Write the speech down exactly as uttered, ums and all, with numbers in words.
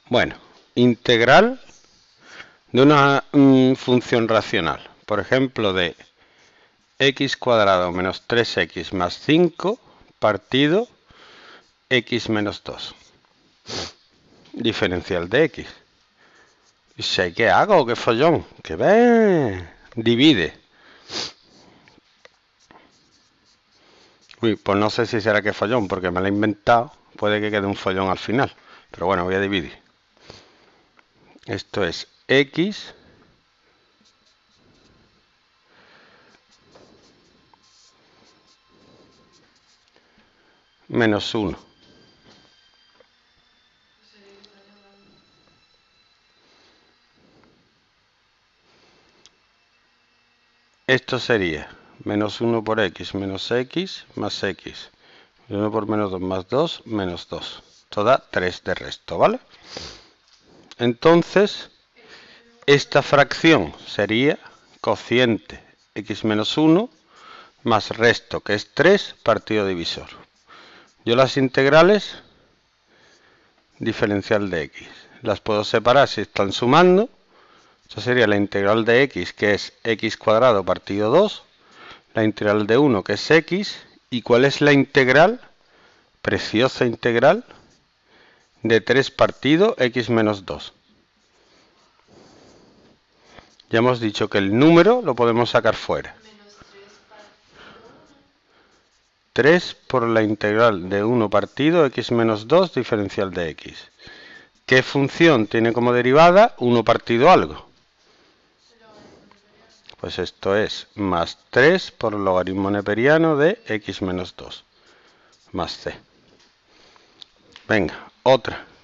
Bueno, integral de una mm, función racional. Por ejemplo, de x cuadrado menos tres x más cinco partido x menos dos. Diferencial de x. ¿Y sé qué hago? ¿Qué follón? ¿Qué ve? Divide. Uy, pues no sé si será que follón, porque me lo he inventado. Puede que quede un follón al final. Pero bueno, voy a dividir. Esto es x menos uno. Esto sería menos uno por x menos x más x. uno por menos dos más dos menos dos. Esto da tres de resto, ¿vale? Entonces, esta fracción sería cociente x menos uno más resto, que es tres, partido divisor. Yo las integrales, diferencial de x, las puedo separar si están sumando. Eso sería la integral de x, que es x cuadrado partido dos. La integral de uno, que es x. ¿Y cuál es la integral? Preciosa integral de tres partido x menos dos. Ya hemos dicho que el número lo podemos sacar fuera. tres por la integral de uno partido x menos dos diferencial de x. ¿Qué función tiene como derivada uno partido algo? Pues esto es más tres por el logaritmo neperiano de x menos dos más c. Venga, otra.